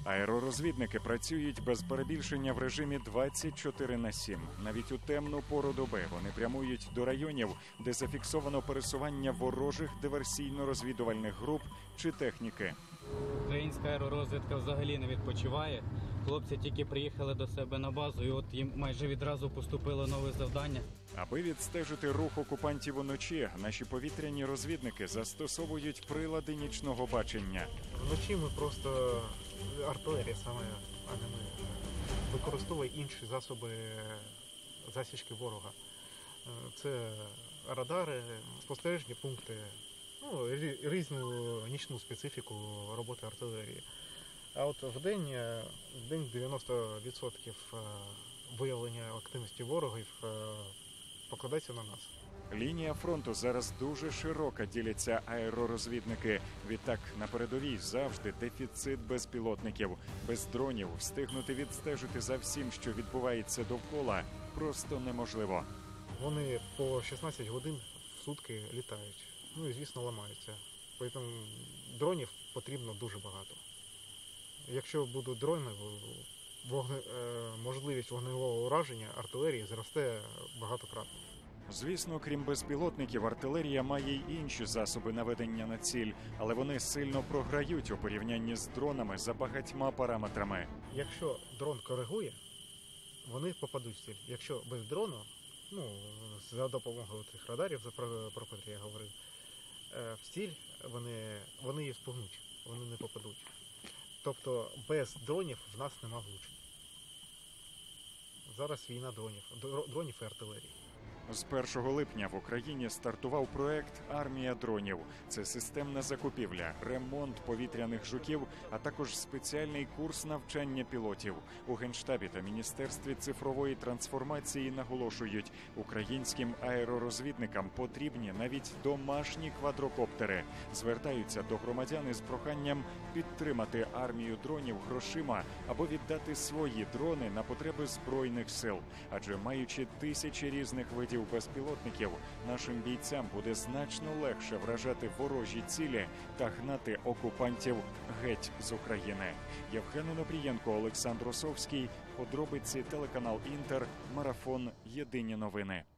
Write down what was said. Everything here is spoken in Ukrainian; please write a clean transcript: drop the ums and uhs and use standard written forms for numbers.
Аеророзвідники працюють без перебільшення в режимі 24/7. Навіть у темну пору доби вони прямують до районів, де зафіксовано пересування ворожих диверсійно-розвідувальних груп чи техніки. Українська аеророзвідка взагалі не відпочиває. Хлопці тільки приїхали до себе на базу, і от їм майже відразу поступило нове завдання. Аби відстежити рух окупантів уночі, наші повітряні розвідники застосовують прилади нічного бачення. Вночі ми просто, артилерія саме, а не ми, використовує інші засоби засічки ворога. Це радари, спостережні пункти, різну нічну специфіку роботи артилерії. А от в день 90% виявлення активності ворогів покладається на нас. Лінія фронту зараз дуже широка, діляться аеророзвідники. Відтак на передовій завжди дефіцит безпілотників. Без дронів встигнути відстежити за всім, що відбувається довкола, просто неможливо. Вони по 16 годин в сутки літають. Ну і, звісно, ламаються. Тому дронів потрібно дуже багато. Якщо будуть дрони, можливість вогневого ураження артилерії зросте багатократно. Звісно, крім безпілотників, артилерія має й інші засоби наведення на ціль, але вони сильно програють у порівнянні з дронами за багатьма параметрами. Якщо дрон коригує, вони попадуть в ціль. Якщо без дрону, за допомогою цих радарів, про котрі я говорив, в ціль вони її спугнуть, вони не попадуть. Тобто без дронів в нас нема влучень. Зараз війна дронів і артилерії. З 1 липня в Україні стартував проект «Армія дронів». Це системна закупівля, ремонт повітряних жуків, а також спеціальний курс навчання пілотів. У Генштабі та Міністерстві цифрової трансформації наголошують, українським аеророзвідникам потрібні навіть домашні квадрокоптери. Звертаються до громадян із проханням підтримати армію дронів грошима або віддати свої дрони на потреби Збройних сил. Адже маючи тисячі різних видів безпілотників, нашим бійцям буде значно легше вражати ворожі цілі та гнати окупантів геть з України. Євген Онопрієнко, Олександр Осовський. Подробиці телеканал Інтер. Марафон. Єдині новини.